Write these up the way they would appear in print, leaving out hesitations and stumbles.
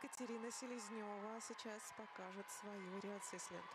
Екатерина Селезнева сейчас покажет свои вариации с лентой.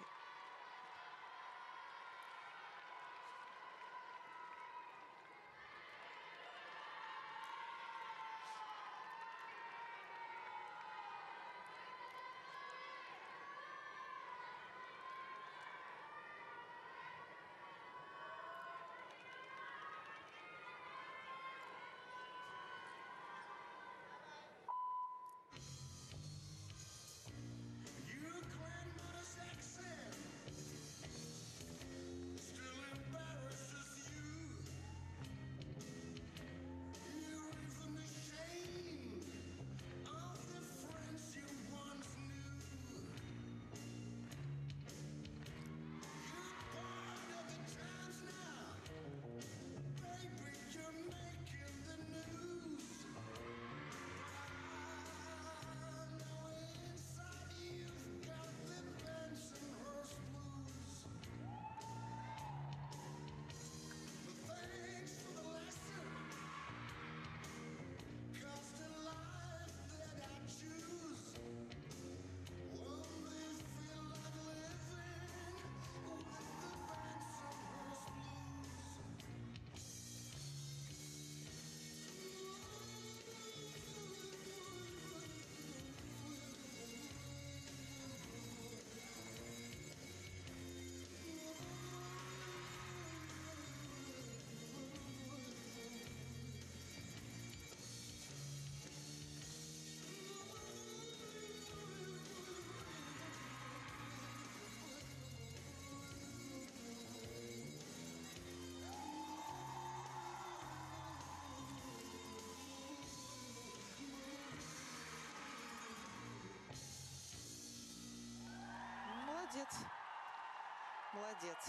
Молодец. Молодец.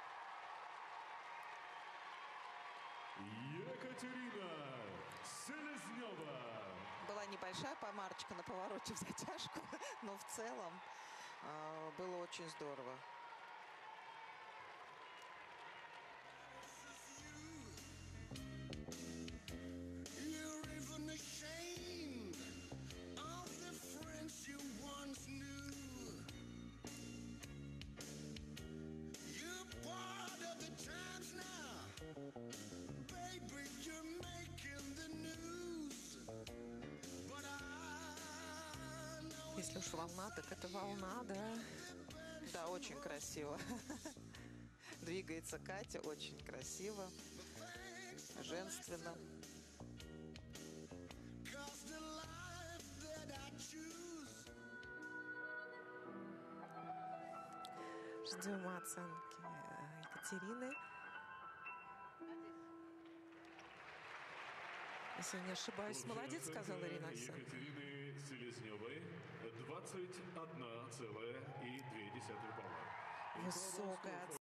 Екатерина Селезнева. Была небольшая помарочка на повороте в затяжку, но в целом было очень здорово. Если уж волна, так это волна, да. Да, очень красиво. Двигается Катя очень красиво, женственно. Ждем оценки Екатерины. Если не ошибаюсь, молодец, сказала Ирина Александровна. Екатерины Селезневой 21,2 балла. Высокая